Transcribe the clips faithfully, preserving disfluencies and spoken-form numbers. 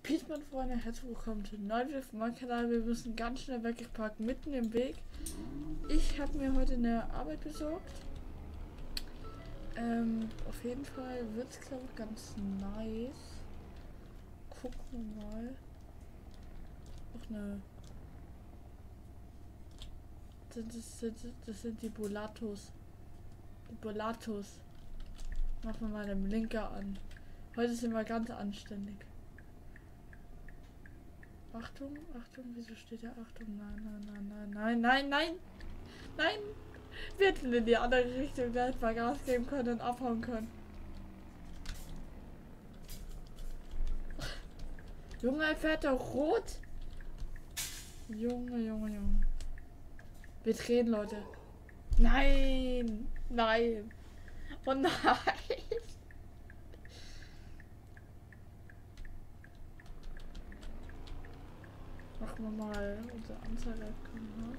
Peace, meine Freunde, herzlich willkommen zu einem neuen Video auf meinem Kanal. Wir müssen ganz schnell weggeparkt, mitten im Weg. Ich habe mir heute eine Arbeit besorgt. Ähm, auf jeden Fall wird es, glaube ich, ganz nice. Gucken wir mal. Auch eine... Das, das, das, das sind die Bolatos. Die Bolatos. Machen wir mal den Blinker an. Heute sind wir ganz anständig. Achtung, Achtung, wieso steht da Achtung? Nein, nein, nein, nein, nein, nein, nein, nein! Wir hätten in die andere Richtung gleich mal Gas geben können und abhauen können. Junge, er fährt doch rot! Junge, Junge, Junge. Wir drehen, Leute. Nein! Nein! Oh nein! Machen wir mal unsere Anzeige abkommen.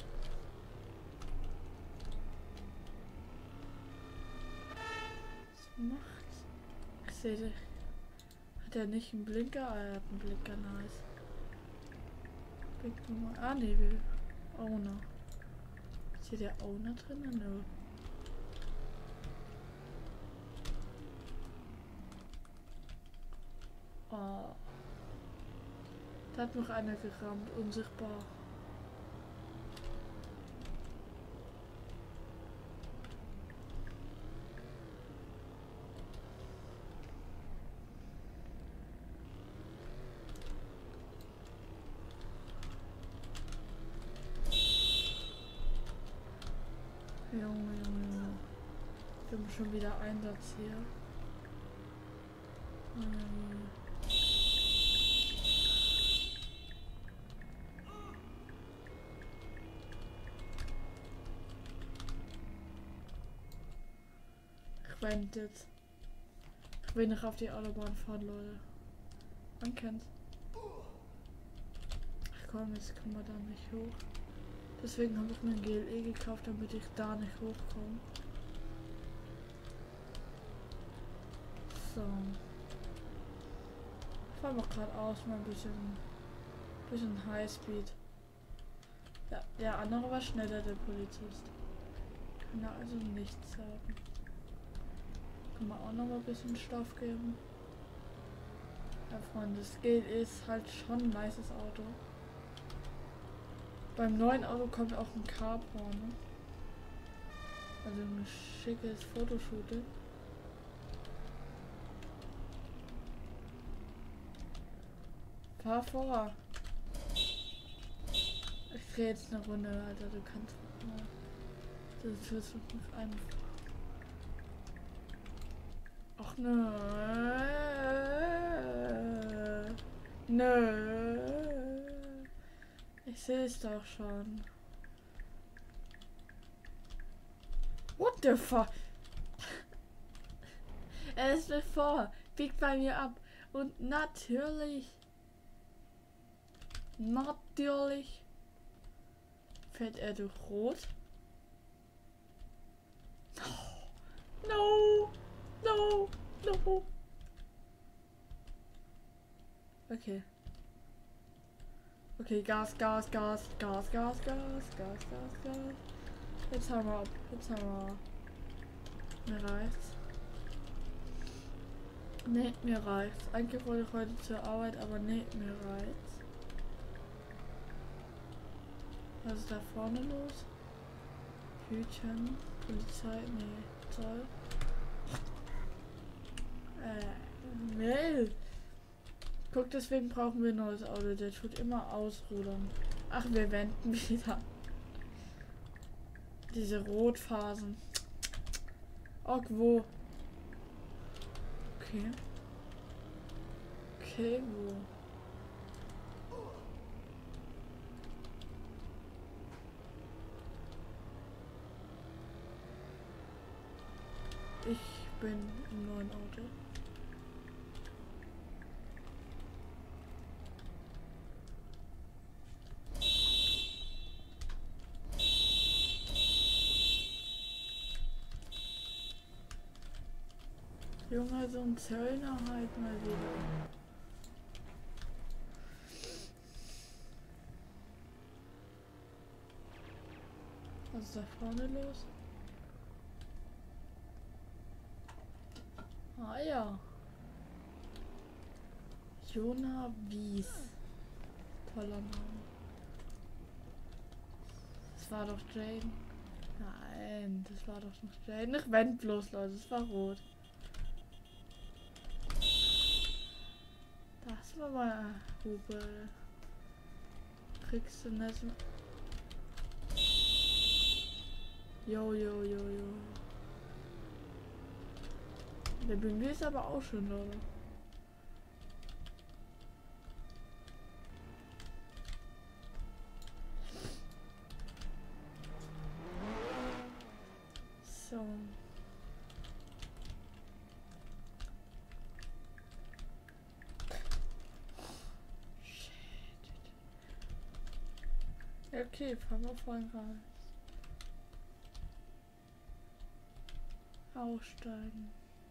Was macht? Ich sehe, hat er nicht einen Blinker? Ah, er hat einen Blinker, nice. Blinkt mal. Ah, ne, wir. Owner. Ist hier der Owner drin? No. Oh. Da hat noch einer gerammt, unsichtbar. Junge, Junge, Junge. Wir haben schon wieder Einsatz hier. Ähm. Ich weine jetzt. Ich will noch auf die Autobahn fahren, Leute. Man kennt's. Ach komm, jetzt kommen wir da nicht hoch. Deswegen habe ich mir ein G L E gekauft, damit ich da nicht hochkomme. So. Ich fahre mal geradeaus mal ein bisschen, bisschen Highspeed. Ja, der andere war schneller, der Polizist. Kann er also nichts sagen. Kann man auch noch mal ein bisschen Stoff geben. Ja, Freunde, das G L E ist halt schon ein nices Auto. Beim neuen Auto kommt auch ein Carport, ne? Also ein schickes Fotoshooting. Fahr vor. Ich drehe jetzt eine Runde, Alter, du kannst mal. Das wirst du nicht einfach. Ach nö. Nö. Ich sehe es doch schon. What the fuck? Er ist mir vor, biegt bei mir ab. Und natürlich, natürlich fährt er durch Rot. No, no, no. Okay. Okay, Gas, Gas, Gas, Gas, Gas, Gas, Gas, Gas, Gas. Jetzt haben wir ab. Jetzt haben wir. Mir reicht's. Nee, mir reicht's. Eigentlich wollte ich heute zur Arbeit, aber nee, mir reicht's. Was ist da vorne los? Hütchen, Polizei, nee, Zoll. Äh, nee. Guck, deswegen brauchen wir ein neues Auto. Der tut immer ausrudern. Ach, wir wenden wieder. Diese Rotphasen. Och, wo? Okay. Okay, wo? Ich bin im neuen Auto. Junge, so ein Zöllner halt mal wieder. Was ist da vorne los? Ah ja. Jonah Wies. Toller Name. Das war doch Jane. Nein, das war doch nicht Jane. Ich wend bloß, Leute. Das war rot. Das war mal Hubel. Kriegst du nicht mehr. Jo, jo, jo, jo. Der B M W ist aber auch schön, Leute. So. Shit. Okay, fahren wir voll rein. Aussteigen.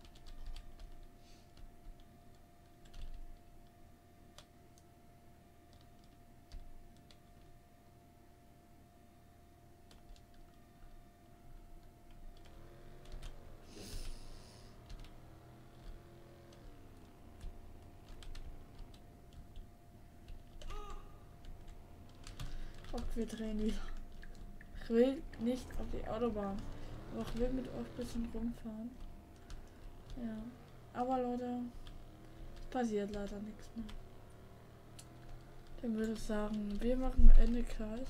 Und wir drehen wieder. Ich will nicht auf die Autobahn. Aber ich will mit euch ein bisschen rumfahren. Ja. Aber Leute, passiert leider nichts mehr. Dann würde ich sagen, wir machen Ende Kreis.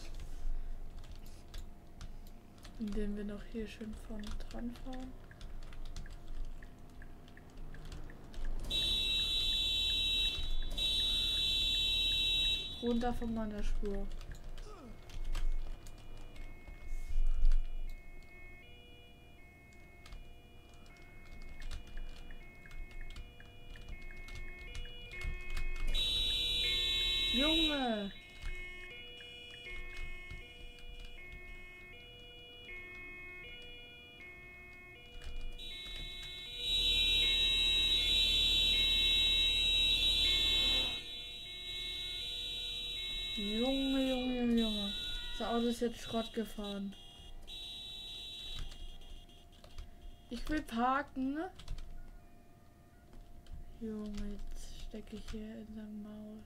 Indem wir noch hier schön vorne dran fahren. Runter von meiner Spur. Junge! Junge, Junge, Junge, Junge. Das Auto ist jetzt Schrott gefahren. Ich will parken. Junge, jetzt stecke ich hier in seinem Maul.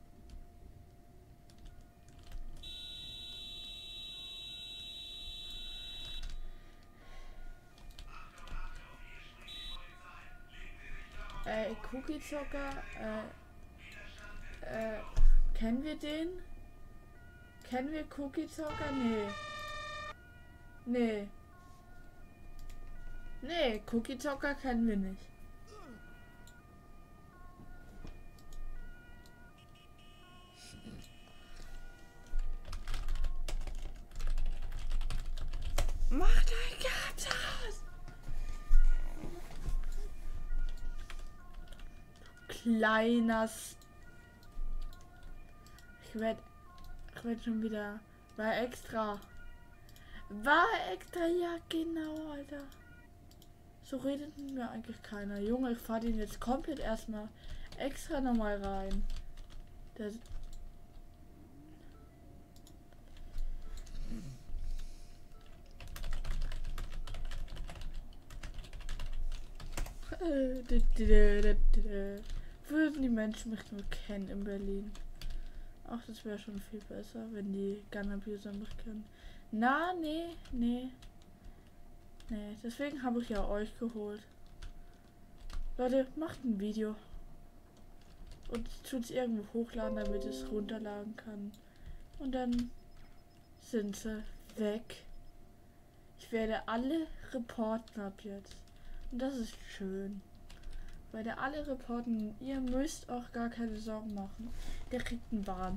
Äh, Cookie Zocker, äh, äh, kennen wir den? Kennen wir Cookie Zocker? Nee. Nee. Nee, Cookie Zocker kennen wir nicht. Mach dein Gas aus! Kleiner S Ich werd Ich werd schon wieder. War extra. War extra, ja genau, Alter. So redet mit mir eigentlich keiner. Junge, ich fahr den jetzt komplett erstmal extra nochmal rein. Der Würden die Menschen mich nur kennen in Berlin. Ach, das wäre schon viel besser, wenn die Gun Abuser mich kennen. Na, nee, nee. Nee, deswegen habe ich ja euch geholt. Leute, macht ein Video. Und tut es irgendwo hochladen, damit es runterladen kann. Und dann sind sie weg. Ich werde alle reporten ab jetzt. Und das ist schön. Weil der alle reporten, ihr müsst auch gar keine Sorgen machen. Der kriegt einen Bahn.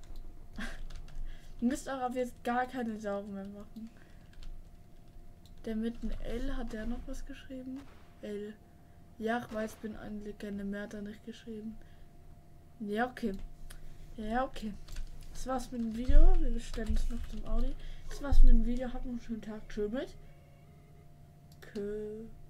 Ihr müsst auch ab jetzt gar keine Sorgen mehr machen. Der mit einem L, hat der noch was geschrieben? L. Ja, ich weiß, bin eine Legende. Mehr hat er nicht geschrieben. Ja, okay. Ja, okay. Das war's mit dem Video. Wir bestellen es noch zum Audi. Das war's mit dem Video. Habt noch einen schönen Tag. Tschö mit. Kö.